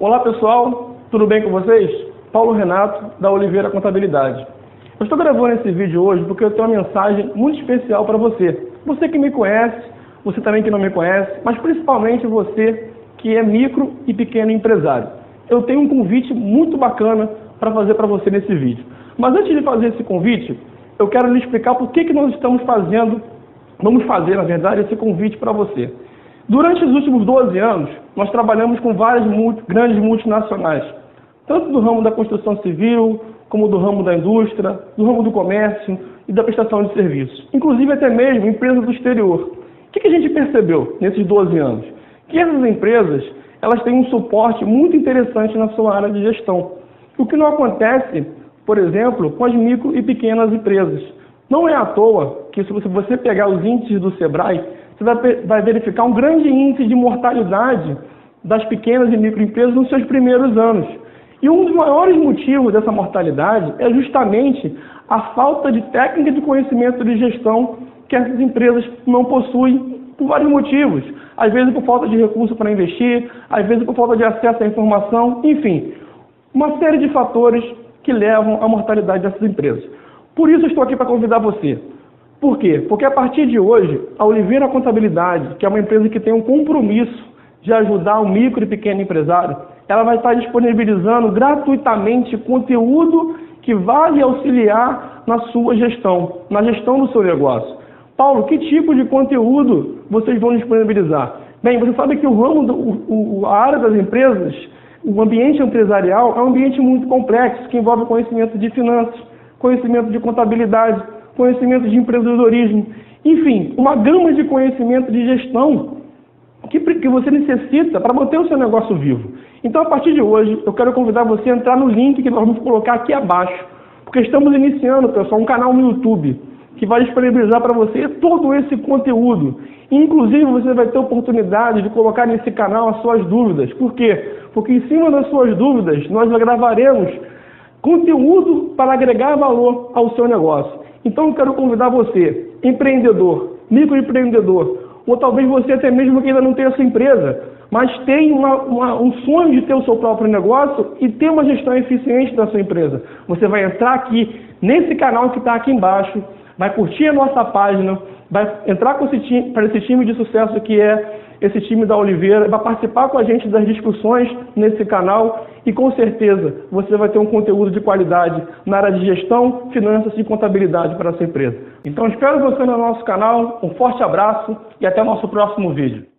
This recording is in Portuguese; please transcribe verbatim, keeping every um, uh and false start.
Olá pessoal, tudo bem com vocês? Paulo Renato, da Oliveira Contabilidade. Eu estou gravando esse vídeo hoje porque eu tenho uma mensagem muito especial para você. Você que me conhece, você também que não me conhece, mas principalmente você que é micro e pequeno empresário. Eu tenho um convite muito bacana para fazer para você nesse vídeo. Mas antes de fazer esse convite, eu quero lhe explicar por que que nós estamos fazendo, vamos fazer na verdade, esse convite para você. Durante os últimos doze anos, nós trabalhamos com várias multi, grandes multinacionais, tanto do ramo da construção civil, como do ramo da indústria, do ramo do comércio e da prestação de serviços, inclusive até mesmo empresas do exterior. O que que a gente percebeu nesses doze anos? Que essas empresas, elas têm um suporte muito interessante na sua área de gestão, o que não acontece, por exemplo, com as micro e pequenas empresas. Não é à toa que se você pegar os índices do Sebrae, você vai verificar um grande índice de mortalidade das pequenas e microempresas nos seus primeiros anos. E um dos maiores motivos dessa mortalidade é justamente a falta de técnica de conhecimento de gestão que essas empresas não possuem por vários motivos. Às vezes por falta de recurso para investir, às vezes por falta de acesso à informação, enfim, uma série de fatores que levam à mortalidade dessas empresas. Por isso eu estou aqui para convidar você. Por quê? Porque a partir de hoje, a Oliveira Contabilidade, que é uma empresa que tem um compromisso de ajudar o micro e pequeno empresário, ela vai estar disponibilizando gratuitamente conteúdo que vai lhe auxiliar na sua gestão, na gestão do seu negócio. Paulo, que tipo de conteúdo vocês vão disponibilizar? Bem, você sabe que o ramo, do, o, a área das empresas, o ambiente empresarial é um ambiente muito complexo, que envolve conhecimento de finanças, conhecimento de contabilidade, conhecimento de empreendedorismo, enfim, uma gama de conhecimento de gestão que, que você necessita para manter o seu negócio vivo. Então, a partir de hoje, eu quero convidar você a entrar no link que nós vamos colocar aqui abaixo, porque estamos iniciando, pessoal, um canal no YouTube que vai disponibilizar para você todo esse conteúdo. Inclusive, você vai ter a oportunidade de colocar nesse canal as suas dúvidas. Por quê? Porque em cima das suas dúvidas, nós gravaremos conteúdo para agregar valor ao seu negócio. Então eu quero convidar você, empreendedor, microempreendedor, ou talvez você até mesmo que ainda não tenha a sua empresa, mas tem uma, uma, um sonho de ter o seu próprio negócio e ter uma gestão eficiente da sua empresa. Você vai entrar aqui nesse canal que está aqui embaixo, vai curtir a nossa página, vai entrar com esse time, para esse time de sucesso que é esse time da Oliveira, vai participar com a gente das discussões nesse canal e com certeza você vai ter um conteúdo de qualidade na área de gestão, finanças e contabilidade para a sua empresa. Então espero você no nosso canal, um forte abraço e até o nosso próximo vídeo.